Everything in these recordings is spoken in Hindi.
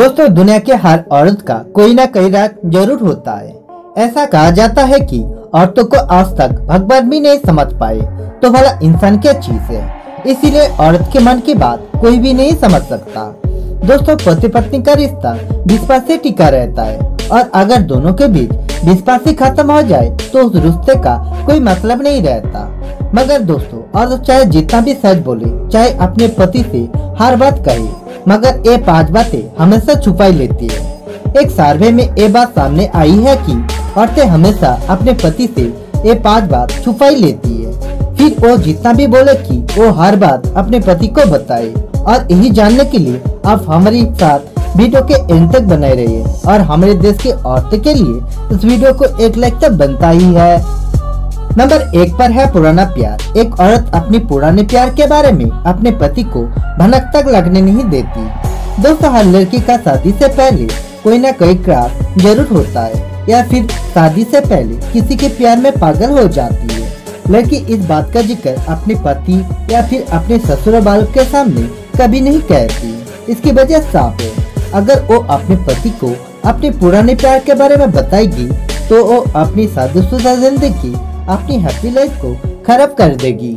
दोस्तों, दुनिया के हर औरत का कोई ना कोई राज जरूर होता है। ऐसा कहा जाता है कि औरतों को आज तक भगवान भी नहीं समझ पाए तो भला इंसान क्या चीज है। इसीलिए औरत के मन की बात कोई भी नहीं समझ सकता। दोस्तों, पति पत्नी का रिश्ता विश्वास से टिका रहता है और अगर दोनों के बीच विश्वास ही खत्म हो जाए तो उस रिश्ते का कोई मतलब नहीं रहता। मगर दोस्तों, औरत चाहे जितना भी सच बोले, चाहे अपने पति से हर बात कहे, मगर ये 5 बातें हमेशा छुपाई लेती है। एक सर्वे में ये बात सामने आई है कि औरतें हमेशा अपने पति से ये 5 बात छुपाई लेती है। फिर वो जितना भी बोले कि वो हर बात अपने पति को बताए। और यही जानने के लिए आप हमारे साथ वीडियो के एंड तक बनाए रहिए और हमारे देश की औरतों के लिए इस वीडियो को 1 लाइक तक बनता ही है। नंबर 1 पर है पुराना प्यार। एक औरत अपने पुराने प्यार के बारे में अपने पति को भनक तक लगने नहीं देती। दोस्तों, हर लड़की का शादी से पहले कोई ना कोई क्रश जरूर होता है या फिर शादी से पहले किसी के प्यार में पागल हो जाती है। लड़की इस बात का जिक्र अपने पति या फिर अपने ससुर वालों के सामने कभी नहीं कहती। इसकी वजह साफ है, अगर वो अपने पति को अपने पुराने प्यार के बारे में बताएगी तो वो अपनी शादीशुदा जिंदगी, अपनी हैप्पी लाइफ को खराब कर देगी।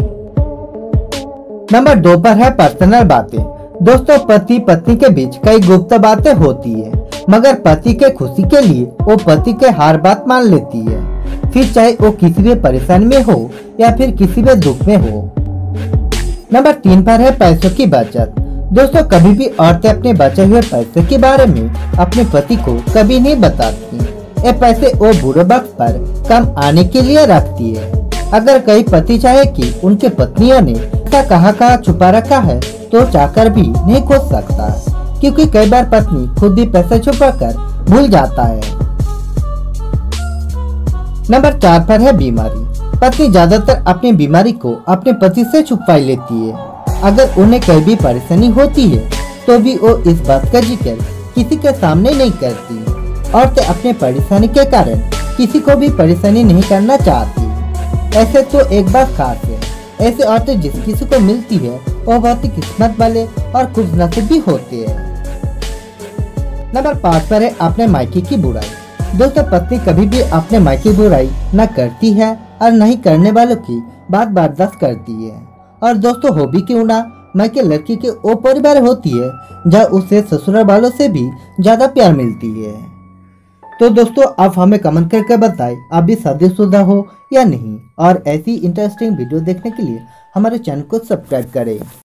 नंबर 2 पर है पर्सनल बातें। दोस्तों, पति पत्नी के बीच कई गुप्त बातें होती है, मगर पति के खुशी के लिए वो पति के हर बात मान लेती है, फिर चाहे वो किसी भी परेशानी में हो या फिर किसी भी दुख में हो। नंबर 3 पर है पैसों की बचत। दोस्तों, कभी भी औरतें अपने बचे हुए पैसे के बारे में अपने पति को कभी नहीं बताती। ये पैसे वो बुरे वक्त पर कम आने के लिए रखती है। अगर कई पति चाहे कि उनके पत्नियों ने ऐसा कहाँ छुपा रखा है तो चाहकर भी नहीं खोज सकता, क्योंकि कई बार पत्नी खुद भी पैसे छुपाकर भूल जाता है। नंबर 4 पर है बीमारी। पत्नी ज्यादातर अपनी बीमारी को अपने पति से छुपा लेती है। अगर उन्हें कहीं भी परेशानी होती है तो भी वो इस बात का जिक्र किसी के सामने नहीं करती। औरतें अपने परेशानी के कारण किसी को भी परेशानी नहीं करना चाहती। ऐसे तो एक बात खास है, ऐसे औरतें जिस किसी को मिलती है वो बहुत ही किस्मत वाले और खुशनसीब भी होते हैं। नंबर 5 पर है अपने मायके की बुराई। दोस्तों, पत्नी कभी भी अपने मायके की बुराई न करती है और न ही करने वालों की बात बर्दाश्त करती है। और दोस्तों, हो भी क्यों ना, मायके लड़की के वो परिवार होती है जहाँ उसे ससुराल वालों से भी ज्यादा प्यार मिलती है। तो दोस्तों, आप हमें कमेंट करके बताएं आप भी शादीशुदा हो या नहीं, और ऐसी इंटरेस्टिंग वीडियो देखने के लिए हमारे चैनल को सब्सक्राइब करें।